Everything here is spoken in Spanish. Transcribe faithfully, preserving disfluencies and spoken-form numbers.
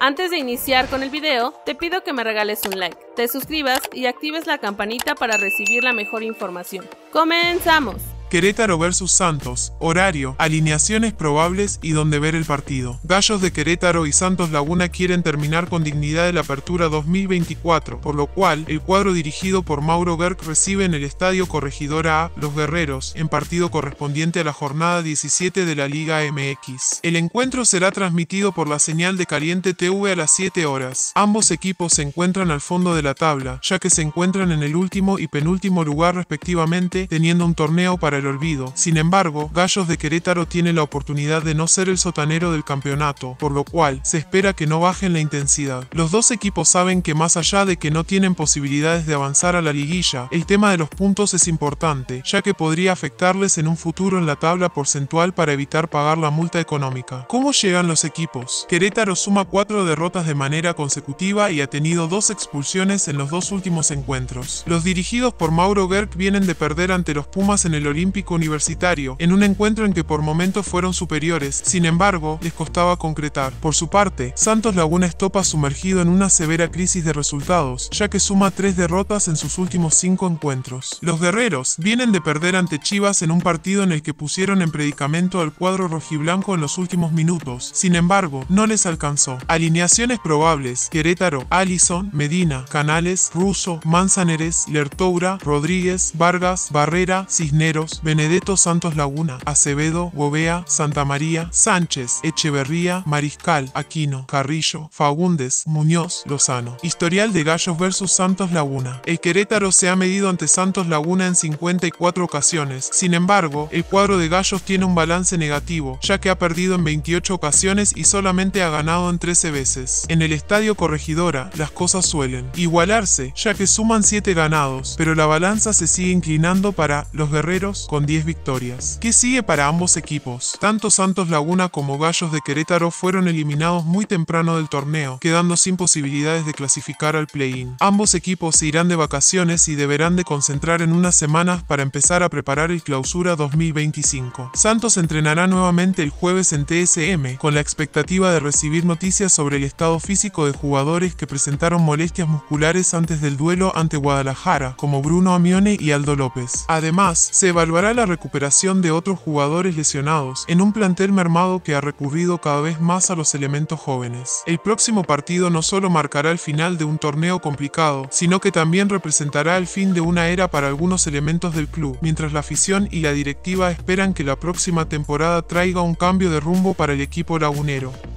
Antes de iniciar con el video, te pido que me regales un like, te suscribas y actives la campanita para recibir la mejor información. ¡Comenzamos! Querétaro versus Santos, horario, alineaciones probables y dónde ver el partido. Gallos de Querétaro y Santos Laguna quieren terminar con dignidad el Apertura dos mil veinticuatro, por lo cual el cuadro dirigido por Mauro Gerg recibe en el Estadio Corregidora A Los Guerreros, en partido correspondiente a la jornada diecisiete de la Liga M X. El encuentro será transmitido por la señal de Caliente T V a las siete horas. Ambos equipos se encuentran al fondo de la tabla, ya que se encuentran en el último y penúltimo lugar respectivamente, teniendo un torneo para el olvido. Sin embargo, Gallos de Querétaro tiene la oportunidad de no ser el sotanero del campeonato, por lo cual se espera que no bajen la intensidad. Los dos equipos saben que más allá de que no tienen posibilidades de avanzar a la liguilla, el tema de los puntos es importante, ya que podría afectarles en un futuro en la tabla porcentual para evitar pagar la multa económica. ¿Cómo llegan los equipos? Querétaro suma cuatro derrotas de manera consecutiva y ha tenido dos expulsiones en los dos últimos encuentros. Los dirigidos por Mauro Gerg vienen de perder ante los Pumas en el Olímpico Universitario, en un encuentro en que por momentos fueron superiores, sin embargo, les costaba concretar. Por su parte, Santos Laguna estopa sumergido en una severa crisis de resultados, ya que suma tres derrotas en sus últimos cinco encuentros. Los guerreros vienen de perder ante Chivas en un partido en el que pusieron en predicamento al cuadro rojiblanco en los últimos minutos, sin embargo, no les alcanzó. Alineaciones probables: Querétaro, Allison, Medina, Canales, Russo, Manzaneres, Lertoura, Rodríguez, Vargas, Barrera, Cisneros, Benedetto. Santos Laguna: Acevedo, Gobea, Santa María, Sánchez, Echeverría, Mariscal, Aquino, Carrillo, Faúndez, Muñoz, Lozano. Historial de Gallos versus Santos Laguna. El Querétaro se ha medido ante Santos Laguna en cincuenta y cuatro ocasiones, sin embargo, el cuadro de Gallos tiene un balance negativo, ya que ha perdido en veintiocho ocasiones y solamente ha ganado en trece veces. En el Estadio Corregidora, las cosas suelen igualarse, ya que suman siete ganados, pero la balanza se sigue inclinando para los guerreros, con diez victorias. ¿Qué sigue para ambos equipos? Tanto Santos Laguna como Gallos de Querétaro fueron eliminados muy temprano del torneo, quedando sin posibilidades de clasificar al play-in. Ambos equipos se irán de vacaciones y deberán de concentrar en unas semanas para empezar a preparar el Clausura dos mil veinticinco. Santos entrenará nuevamente el jueves en T S M, con la expectativa de recibir noticias sobre el estado físico de jugadores que presentaron molestias musculares antes del duelo ante Guadalajara, como Bruno Amione y Aldo López. Además, se evaluará la recuperación de otros jugadores lesionados, en un plantel mermado que ha recurrido cada vez más a los elementos jóvenes. El próximo partido no solo marcará el final de un torneo complicado, sino que también representará el fin de una era para algunos elementos del club, mientras la afición y la directiva esperan que la próxima temporada traiga un cambio de rumbo para el equipo lagunero.